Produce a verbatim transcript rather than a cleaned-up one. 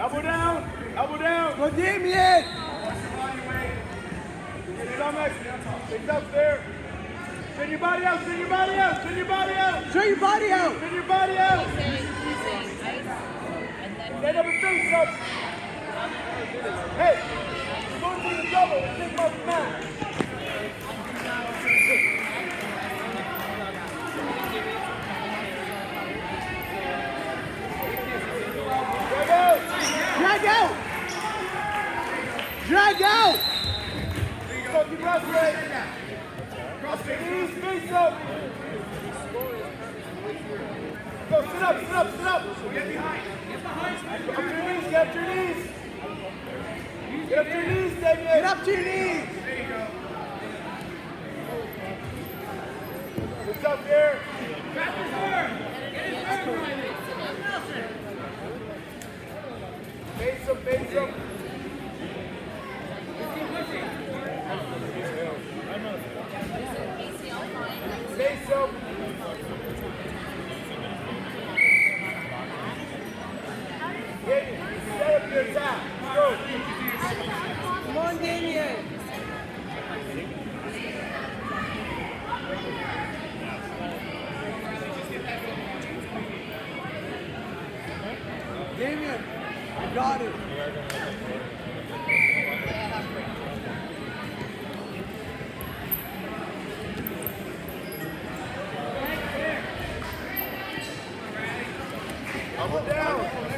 Elbow down. Elbow down. Go Damien. Get it on next. It's up there. Send your body out. Send your body out. Send your body out. Show your body out. Send your body out. Stand up and face up. Hey, you're going to the double. Take him off the mat. Drag out. Drag out. Drag out. Fucking wrestling. Cross the knees, face up. Go, sit up, sit up, sit up. Get behind. Get behind. Get up to your knees, get up to your knees. Get up to your knees, Damien. Get up to your knees. There you go. It's up there. Grab his arm. Get his arm right. Face him, face him. Face him. Damien, set up your attack. Go. Come on, Damien. Damien, you got it. Elbow down.